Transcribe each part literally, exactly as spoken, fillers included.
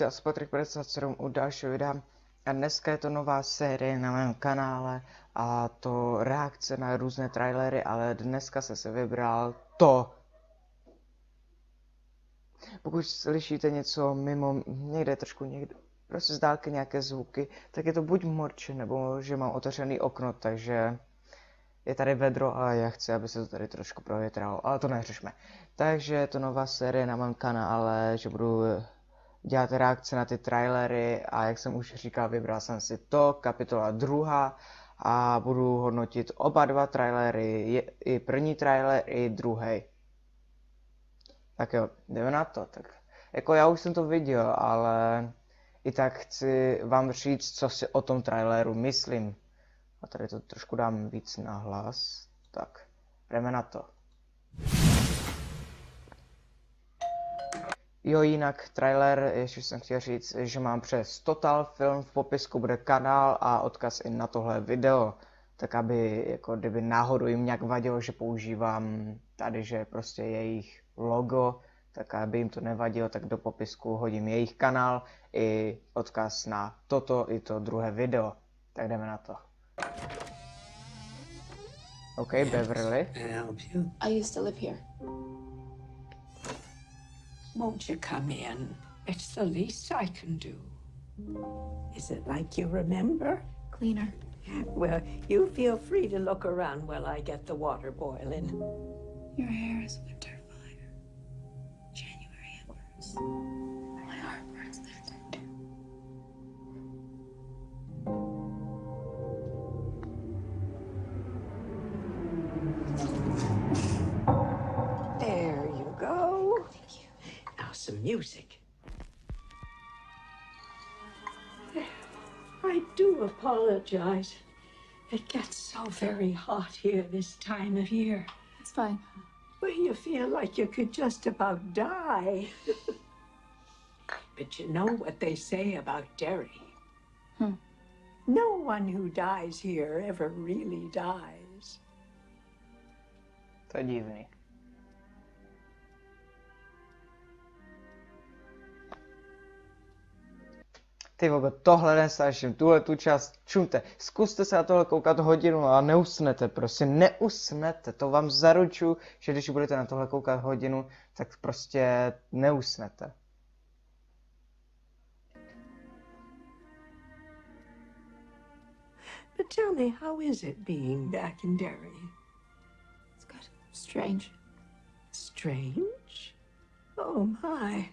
Čau, s Patrik padesát sedm u dalšího videa a dneska je to nová série na mém kanále a to reakce na různé trailery, ale dneska jsem se vybral to. Pokud slyšíte něco mimo, někde trošku někde, prostě z dálky nějaké zvuky, tak je to buď morče, nebo že mám otevřený okno, takže je tady vedro a já chci, aby se to tady trošku provětralo, ale to neřešme. Takže je to nová série na mém kanále, že budu dělat reakce na ty trailery a jak jsem už říkal, vybral jsem si to, kapitola druhá a budu hodnotit oba dva trailery, i první trailer, i druhý. Tak jo, jdeme na to. Tak jako já už jsem to viděl, ale i tak chci vám říct, co si o tom traileru myslím. A tady to trošku dám víc na hlas. Tak, jdeme na to. Jo, jinak trailer, ještě jsem chtěl říct, že mám přes Total Film, v popisku bude kanál a odkaz i na tohle video. Tak aby, jako kdyby náhodou jim nějak vadilo, že používám tady, že prostě jejich logo, tak aby jim to nevadilo, tak do popisku hodím jejich kanál i odkaz na toto i to druhé video. Tak jdeme na to. OK, Beverly. I used to live here. Won't you come in? It's the least I can do. Is it like you remember? Cleaner. Well, you feel free to look around while I get the water boiling. Your hair is winter fire. January embers. My heart burns there too. There you go. Thank you. Now some music. I do apologize. It gets so very hot here this time of year. It's fine. Well, you feel like you could just about die. But you know what they say about Derry? Hmm. No one who dies here ever really dies. To je divný. Ty vogo, tohle nesnáším, tuhle tu část, čumte, zkuste se na tohle koukat hodinu a neusnete, prostě neusnete, to vám zaručuju, že když budete na tohle koukat hodinu, tak prostě neusnete. But tell me, how is it being back in Derry? It's good. Strange. Strange? Oh, my.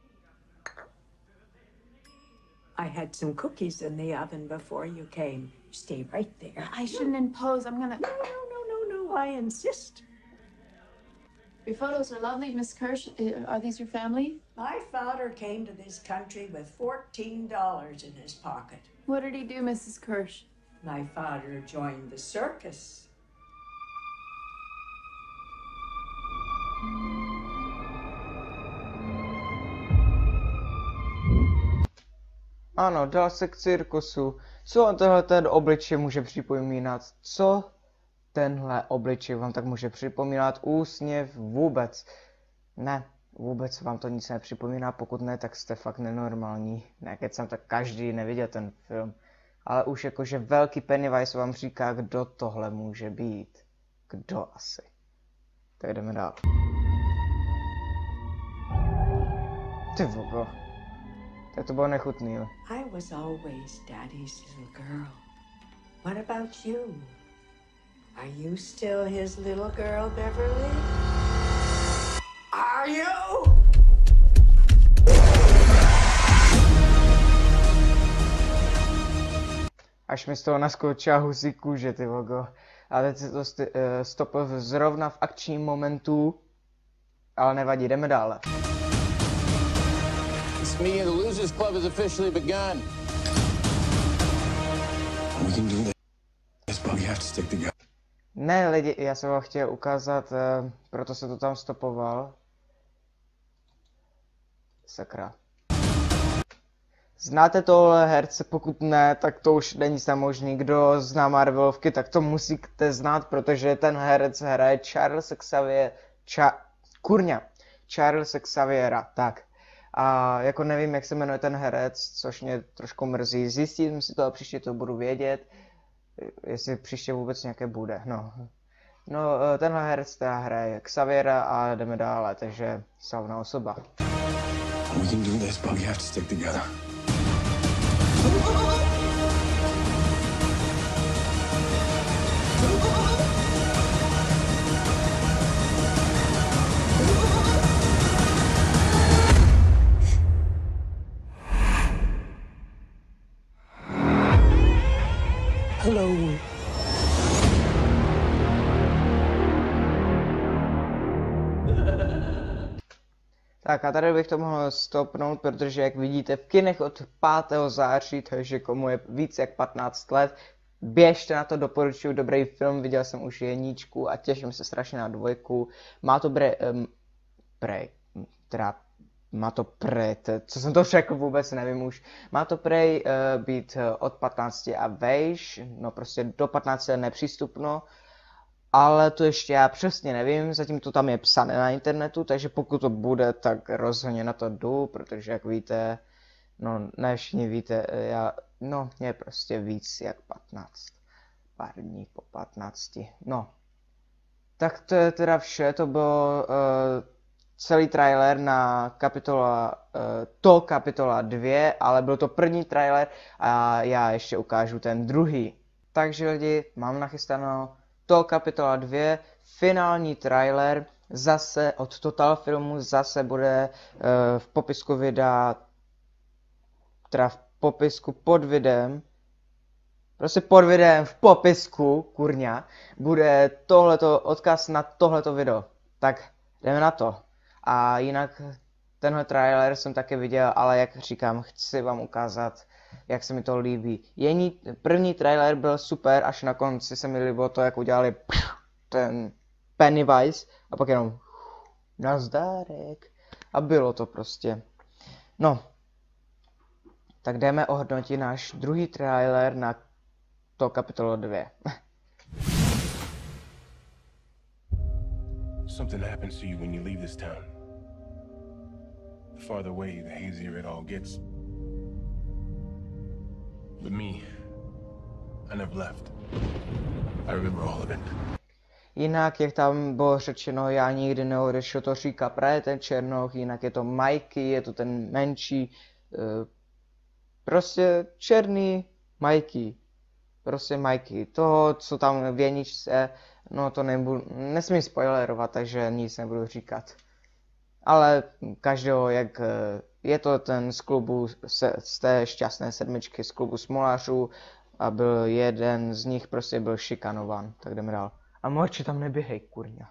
I had some cookies in the oven before you came. Stay right there. I shouldn't impose. I'm gonna. No, no, no, no, no. I insist. Your photos are lovely, Miss Kirsch. Uh, Are these your family? My father came to this country with fourteen dollars in his pocket. What did he do, Missus Kirsch? My father joined the circus. Ano, dal se k cirkusu. Co vám tenhle ten obličej může připomínat? Co tenhle obličej vám tak může připomínat? Úsměv? Vůbec. Ne, vůbec vám to nic nepřipomíná, pokud ne, tak jste fakt nenormální. Ne, keď jsem tak každý neviděl ten film. Ale už jakože velký Pennywise vám říká, kdo tohle může být. Kdo asi. Tak jdeme dál. Ty vogo. Tak to bylo nechutný, jo. I was always Daddy's little girl. What about you? Are you still his little girl, Beverly? Are you? Až mi z toho naskočila husí kůže, ty vogo. A teď se to st- uh, stopil zrovna v akčním momentu. Ale nevadí, jdeme dále. This meeting of the Losers Club has officially begun. We can do this, but we have to stick together. Ne, lidi, já jsem vám chtěl ukázat, uh, proto se to tam stopoval. Sakra. Znáte tohle herce, pokud ne, tak to už není možný. Kdo zná Marvelovky, tak to musíte znát, protože ten herec hraje Charles Xavier, Ča, kurňa, Charles Xaviera, tak. A jako nevím, jak se jmenuje ten herec, což mě trošku mrzí. Zjistím si to a příště to budu vědět, jestli příště vůbec nějaké bude. No, no tenhle herec teda hraje Xaviera a jdeme dále, takže slavná osoba. We can do this, but we have to stick together. Hello. Tak a tady bych to mohl stopnout, protože jak vidíte v kinech od pátého září, takže komu je víc jak patnáct let, běžte na to, doporučuji, dobrý film, viděl jsem už jedničku a těším se strašně na dvojku. Má to bre, um, prej, teda má to prej, to, co jsem to řekl, vůbec nevím už. Má to prej uh, být uh, od patnácti a vejš, no prostě do patnácti je nepřístupno. Ale to ještě já přesně nevím, zatím to tam je psané na internetu, takže pokud to bude, tak rozhodně na to jdu, protože jak víte, no ne všichni víte, já, no mě je prostě víc jak patnáct, pár dní po patnácti, no. Tak to je teda vše, to byl uh, celý trailer na kapitola, uh, to kapitola dvě, ale byl to první trailer a já ještě ukážu ten druhý. Takže lidi, mám nachystáno to kapitola dvě, finální trailer, zase od Total Filmu, zase bude uh, v popisku videa, teda v popisku pod videem, prostě pod videem v popisku, kurňa, bude tohleto, odkaz na tohleto video. Tak jdeme na to. A jinak tenhle trailer jsem taky viděl, ale jak říkám, chci vám ukázat, jak se mi to líbí. Jení, první trailer byl super, až na konci se mi líbilo to, jak udělali ten Pennywise a pak jenom nazdárek a bylo to prostě. No, tak jdeme ohodnotit náš druhý trailer na to kapitolo dvě. Something happens to you when you leave this town. The farther away, the hazier it all gets. But me, I never left. I remember all of it. Jinak, jak tam bylo řečeno, já nikdy neodešel, to říká právě ten Černoch, jinak je to Mikey, je to ten menší, uh, prostě černý Mikey, prostě Mikey, toho, co tam v jedničce, no to nebudu, nesmím spoilerovat, takže nic nebudu říkat. Ale každého, jak je to ten z klubu, se, z té šťastné sedmičky, z klubu smolářů a byl jeden z nich, prostě byl šikanovan, tak jdeme dál. A morči tam neběhej, kurňa.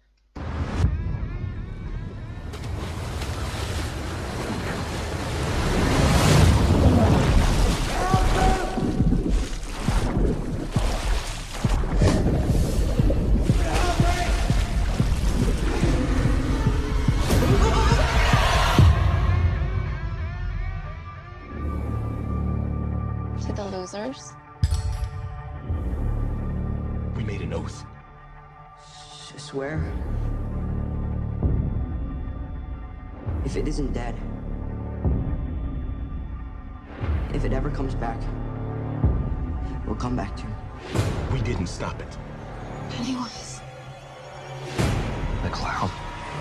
To the losers. We made an oath. S- swear? If it isn't dead, if it ever comes back, we'll come back to you. We didn't stop it. Pennywise. The clown.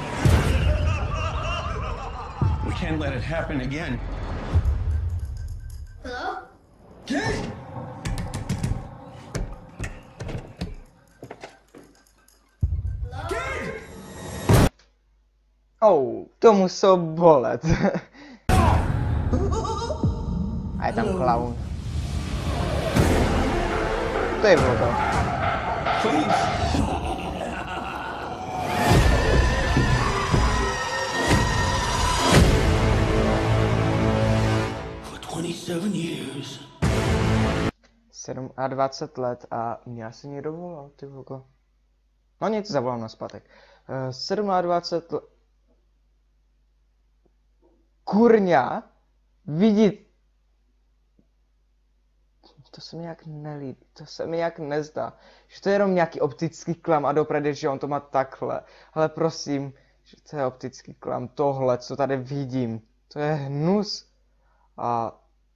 We can't let it happen again. Hello? Kid! Kid! Oh, to musel bolet. A je tam klaun. To je voda. Please! For twenty-seven years. dvacet sedm let a já si někdo volal, ty voko. No nic, zavolám nazpatek. Uh, dvacet sedm let. Kurňa, vidí. To se mi nějak nelíbí, to se mi nějak nezdá. Že to je jenom nějaký optický klam a dopravdy, že on to má takhle. Ale prosím, že to je optický klam, tohle, co tady vidím. To je hnus. A...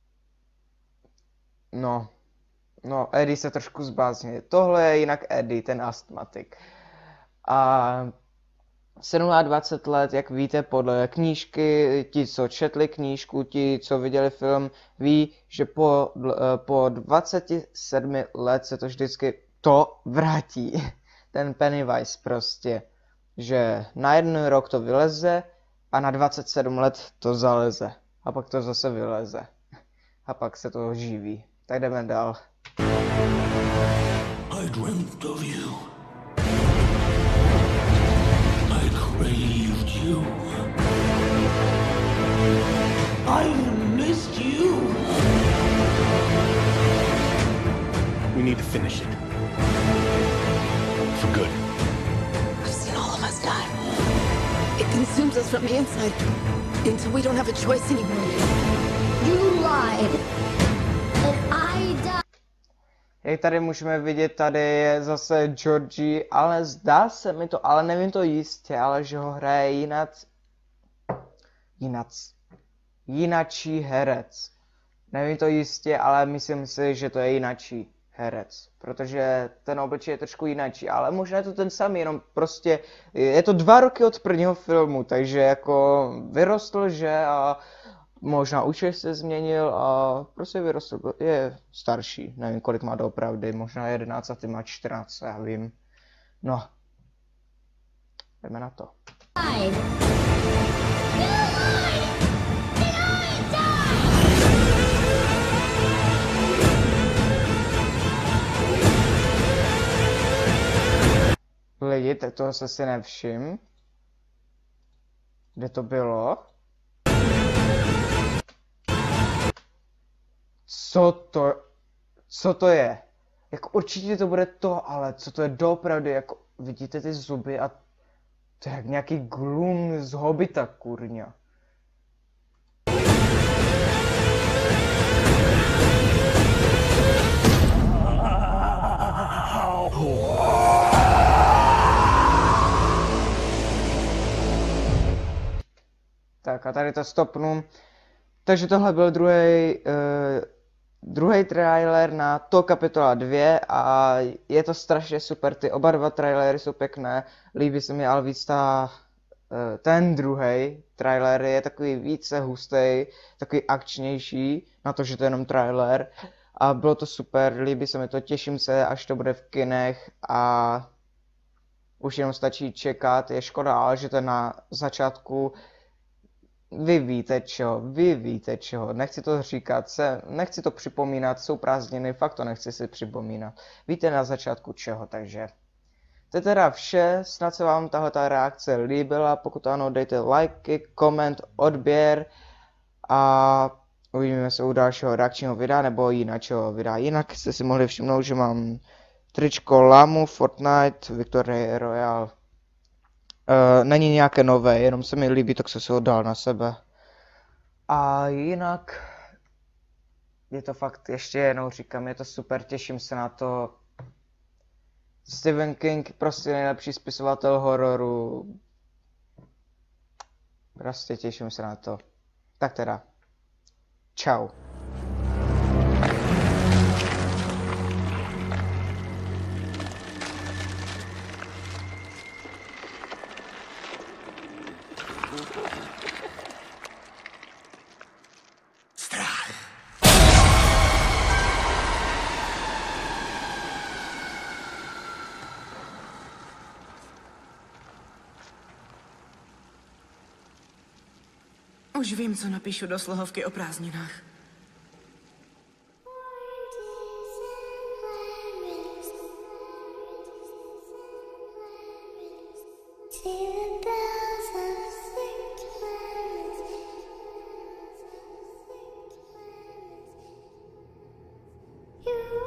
No. No, Eddie se trošku zbláznil. Tohle je jinak Eddie, ten astmatik. A... dvacet let, jak víte, podle knížky, ti, co četli knížku, ti, co viděli film, ví, že po, po dvaceti sedmi let se to vždycky to vrátí. Ten Pennywise prostě. Že na jeden rok to vyleze a na dvacet sedm let to zaleze. A pak to zase vyleze. A pak se to živí. Tak jdeme dál. I dreamt of you. I craved you. I missed you. We need to finish it. For good. I've seen all of us die. It consumes us from the inside until we don't have a choice anymore. You lied. And I died. Jak tady můžeme vidět, tady je zase Georgie, ale zdá se mi to, ale nevím to jistě, ale že ho hraje jinak, jinac, jinačí herec. Nevím to jistě, ale myslím si, že to je jinačí herec, protože ten obličej je trošku jinačí, ale možná je to ten samý, jenom prostě, je to dva roky od prvního filmu, takže jako vyrostl, že, a možná účes se změnil a prostě vyrostl, je starší, nevím kolik má doopravdy, možná jedenáct a ty má čtrnáct, já vím. No, jdeme na to. You lied. And I died. Lidi, tak toho se si nevšim. Kde to bylo? Co to, co to je? Jako určitě to bude to, ale co to je doopravdy, jako vidíte ty zuby a to je jak nějaký glum z Hobita, kurňa. Tak a tady to stopnu. Takže tohle byl druhý uh, druhý trailer na to kapitola dvě a je to strašně super, ty oba dva trailery jsou pěkné, líbí se mi ale víc ta, uh, ten druhý trailer je takový více hustý, takový akčnější, na to, že to je jenom trailer a bylo to super, líbí se mi to, těším se, až to bude v kinech a už jenom stačí čekat, je škoda, ale že to je na začátku. Vy víte čeho, vy víte čeho, nechci to říkat, se, nechci to připomínat, jsou prázdniny, fakt to nechci si připomínat. Víte na začátku čeho, takže to je teda vše, snad se vám tahle reakce líbila, pokud ano, dejte lajky, koment, odběr a uvidíme se u dalšího reakčního videa nebo jiného videa. Jinak jste si mohli všimnout, že mám tričko Lamu, Fortnite, Victory Royale. Uh, není nějaké nové, jenom se mi líbí, tak jsem si ho dal na sebe. A jinak je to fakt, ještě jednou říkám, je to super, těším se na to. Stephen King, prostě nejlepší spisovatel hororu. Prostě těším se na to. Tak teda, čau. Už vím, co napíšu do slohovky o prázdninách. You